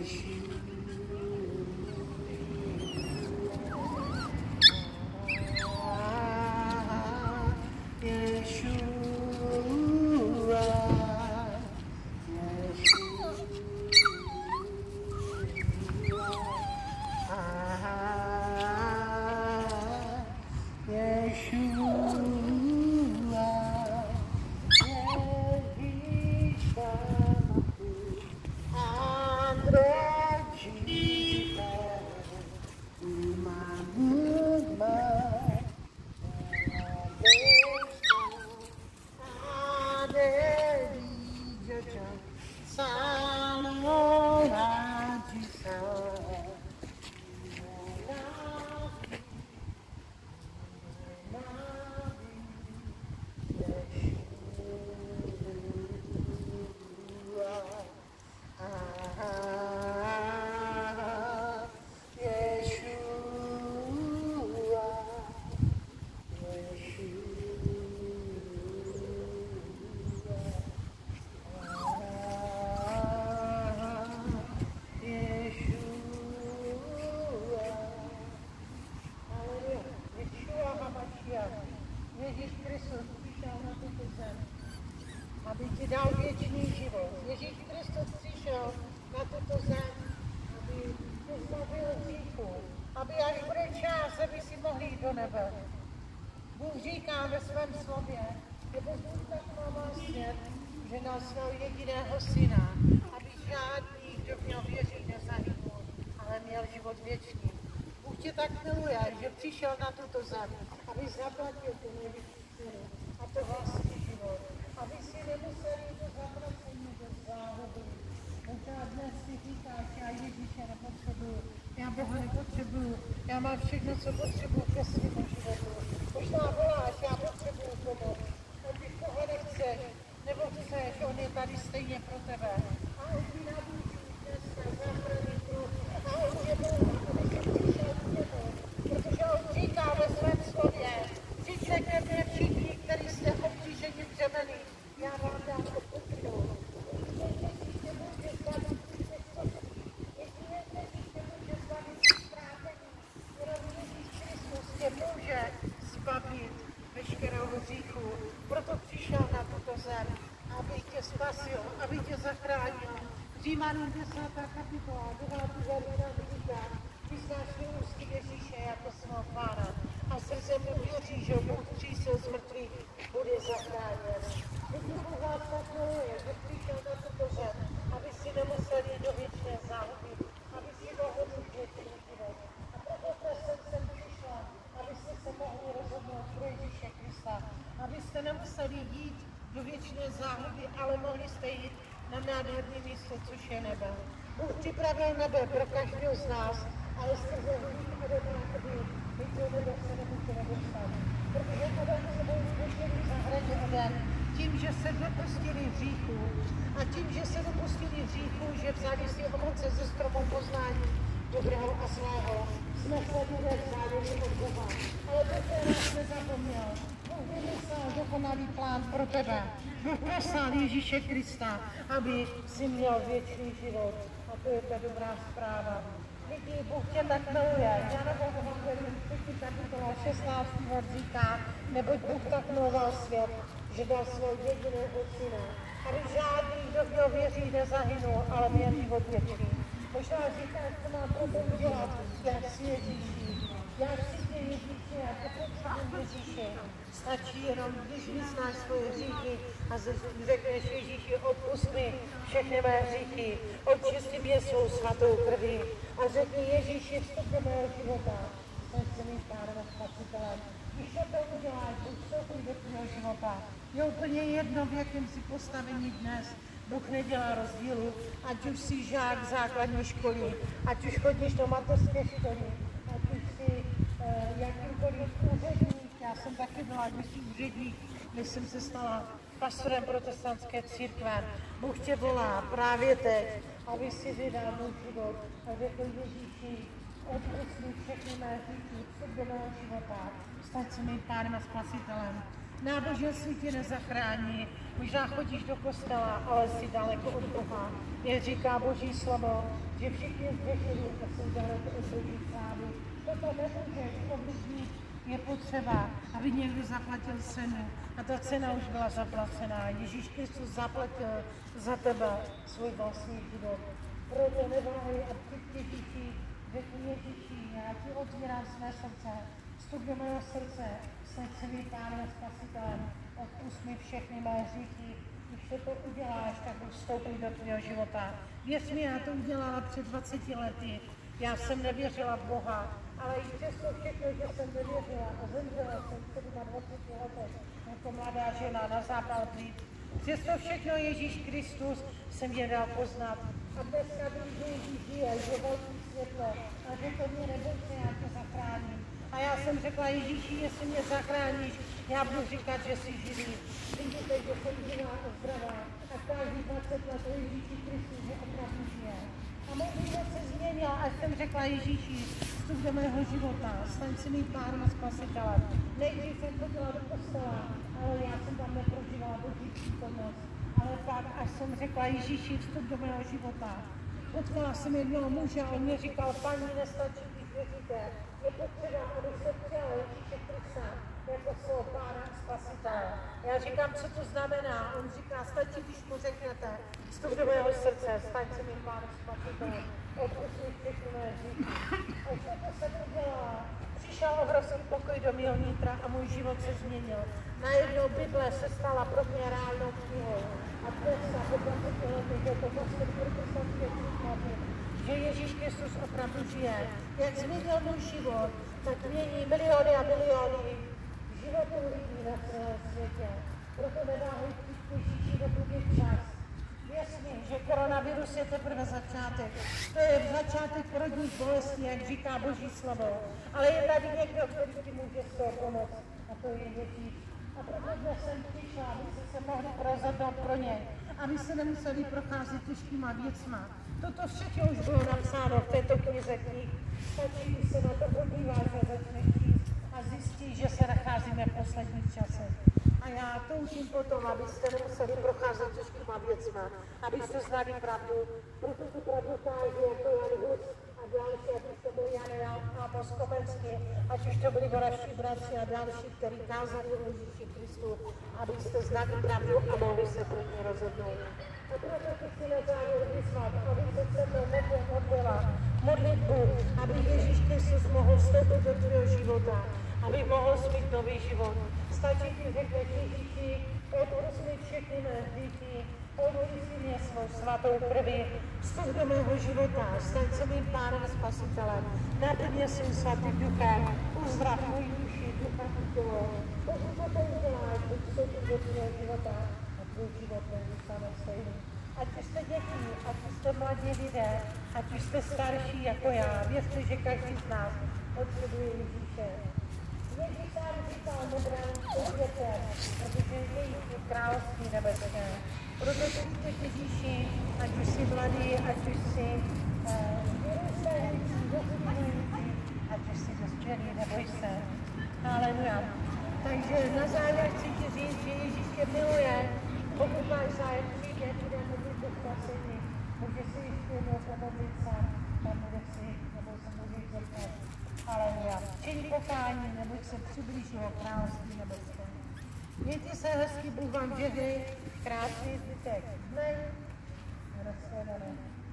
Ježíš Kristus přišel na tuto zem, aby ti dal věčný život. Ježíš Kristus přišel na tuto zem, aby tě zbavil hříchu, aby až bude čas, aby si mohli jít do nebe. Bůh říká ve svém slově, že Bůh tak má svět, že dal svého jediného syna, aby žádný, kdo v něho věří, nezahynul, ale měl život věčný. Bůh tě tak miluje, že přišel na tuto zem, aby zaplatil tu nejvyšší cenu, a to vlastní život. Aby si nemusel jít do zatracení, do záhody. Možná dnes si říkáš, já Ježíše nepotřebuju, já Boha nepotřebuju, já mám všechno, co potřebuju ke svému životu. Možná voláš, já potřebuju pomoc, a když toho nechceš, nebo chceš, on je tady stejně pro tebe. A on ti nabízí dneska záchranný kruh, a on je Bůh, aby si přišel k němu, protože on říká ve svém slově, přijďte ke mně všichni, kteří jste obtíženi břemeny, já vám dám odpočinout. Může zbavit veškerého hříchu. Proto přišel na tuto zem, aby tě spasil, aby tě zachránil. Římanům 10. kapitola, 9. verš nám říká, vyznáš ústy Ježíše jako svého Pána a srdcem uvěří, že Bůh vzkřísil z mrtvých, bude zachráněn. Bůh vás tak miluje, že přišel na tuto zem, aby si nemusel jít do věčné záhuby, aby si mohl mít věčný život. A proto jsem přišla, abyste se mohli rozhodnout pro Ježíše Krista, abyste nemuseli jít do věčné záhuby, ale mohli jste jít na nádherné místo, což je nebe. Bůh připravil nebe pro každého z nás, ale skrze hřích Adamovi my do nebe se nemůžeme dostat. Protože Adam se byl zbožili v zahradě Eden tím, že se dopustili hříchu a tím, že se dopustili hříchu, že vzali si ovoce ze stromu poznání dobrého a zlého, jsme sledili vzájemně od Boha. Ale Bůh nás nezapomněl. Bůh vymyslel dokonalý plán pro tebe. Bůh poslal Ježíše Krista, aby si měl věčný život. A to je ta dobrá zpráva. Lidi, Bůh tě tak miluje. Jana Evangelium 3. kapitola 16. říká, neboť Bůh tak miloval svět, že dal svého jediného syna, aby žádný, kdo v něho věří, nezahynul, ale měl život věčný. Možná říkáš, co mám pro to udělat, já chci Ježíši. Já chci tě Ježíši, já tě potřebuji Ježíši. Stačí jenom, když vyznáš svoje hříchy a řekneš Ježíši, odpusť mi všechny mé hříchy, očisti mě svou svatou krví a řekni Ježíši, vstup do mého života. Staň se mým Pánem a Spasitelem. Když to uděláš, Bůh vstoupí do tvého života. Je úplně jedno, v jakém si postavení dnes. Bůh nedělá rozdílu, ať už jsi žák základní školy, ať už chodíš do mateřské školy, ať už jsi jakýmkoliv úředník. Já jsem taky byla kdysi úředník, než jsem se stala pastorem protestantské církve. Bůh tě volá právě teď, aby si vydal můj život a řekl Ježíši, odpusť mi všechny mé hříchy, vstup do mého života, staň se mým Pánem a Spasitelem. Náboženství tě nezachrání. Možná chodíš do kostela, ale jsi daleko od Boha. Jak říká Boží slovo, že všichni zřešili a jsou daleko od Boží slávy. Toto nemůžeš ovlivnit, je potřeba, aby někdo zaplatil cenu. A ta cena už byla zaplacená. Ježíš Kristus zaplatil za tebe svůj vlastní život. Proto neváhej a přijď Ježíši, řekni Ježíši, já ti otvírám své srdce, vstup do mého srdce, staň se mi Pánem a Spasitelem, odpusť mi všechny mé hříchy, když to uděláš, tak vstoupí do tvého života. Věř mi, já to udělala před 20 lety, já jsem nevěřila v Boha, ale i přesto všechno, že jsem nevěřila a zemřela jsem před 20 letech jako mladá žena na zápal plic. Přesto všechno Ježíš Kristus jsem mě dal poznat. A dneska vím, že Ježíš žije, že velký světlo a že to mě nebojte, já tě zachráním. A já jsem řekla, Ježíši, jestli mě zachráníš, já budu říkat, že jsi živý. Vidíte, že jsem živá a zdravá. A každý 20 let Ježíši Kristus, že opravdu žije. A můj život se změnil, až jsem řekla, Ježíši, vstup do mého života, staň si mým Pánem a Spasitelem. Nejdřív jsem chodila do kostela, ale já jsem tam neprožívala Boží přítomnost. Ale pak, až jsem řekla, Ježíši, vstup do mého života, potkala jsem jednoho muže a on mě říkal, paní, nestačí, když věříte, je potřeba, aby se přijal Ježíše Krista jako svého Pána a Spasitele. Já říkám, co to znamená? On říká, stačí, když mu řeknete, vstup do mého srdce, staň se mým Pánem a Spasitelem, odpusť mi všechny mé hříchy. A všechno se to dělá. Přišel obrovský pokoj do mého nitra a můj život se změnil. Najednou Bible se stala pro mě reálnou knihou. A dnes po 20 letech je to vlastně protestantské příklady, že Ježíš Kristus opravdu žije. Jak změnil můj život, tak mění miliony a miliony životů lidí na celém světě. Proto neváhej přijít k Ježíši, dokud je čas. Věř mi, že koronavirus je teprve začátek. To je začátek porodních bolestí, jak říká Boží slovo. Ale je tady někdo, který ti může z toho pomoct. A to je Ježíš. A proto dnes jsem přišla, abyste se mohli rozhodnout pro něj. Aby se nemuseli procházet těžkýma věcma. Toto všechno už bylo napsáno v této knize knih. Stačí, když se na to podíváš a začneš číst a zjistíš, že se nacházíme v posledních časech. A já toužím potom, abyste nemuseli procházet těžkýma věcma, abyste znali pravdu, proto tu pravdu kážu jako Jan Hus a další, ať už to byl Jan Moskovenský, ať už to byli naši bratři a další, kteří kázali o Ježíši Kristu, abyste znali pravdu a mohli se pro ní rozhodnout. A proto chci na závěr vyzvat, abyste se mnou modlila modlitbu, aby Ježíš Kristus mohl vstoupit do tvého života, aby mohl mít nový život. Stačí ti řekneš Ježíši, odpusť mi všechny mé hříchy, odpusť si mě svou svatou krví, vstup do mého života, staň se mým Pánem a Spasitelem, naplň mě svým svatým duchem, uzdrav můj duši, ducha a tělo. Pokud to uděláš, buď vstoupit do tvého života a tvůj život nezůstane stejný. Ať už jste děti, ať už jste mladí lidé, ať už jste starší jako já, věřte, že každý z nás potřebuje Ježíše. Ježíš sám říkal dobrém obětem, protože jejich je království nebeské. Proto přijďte k Ježíši, ať už jsi mladý, ať už jsi vyrůstající, dospělící, ať už jsi dospělý, neboj se. Haleluja. Takže na závěr chci ti říct, že Ježíš tě miluje. Pokud máš zájem, přijde, bude modlit do spasení. Můžeš si ještě jednou pomodlit sám, tam bude si, nebo se můžeš zeptat. Haleluja. Čiň pokání, neboť se přiblížilo království nebeské. Mějte se hezky, Bůh vám žehnej, krásný zbytek dne. Nashledanou.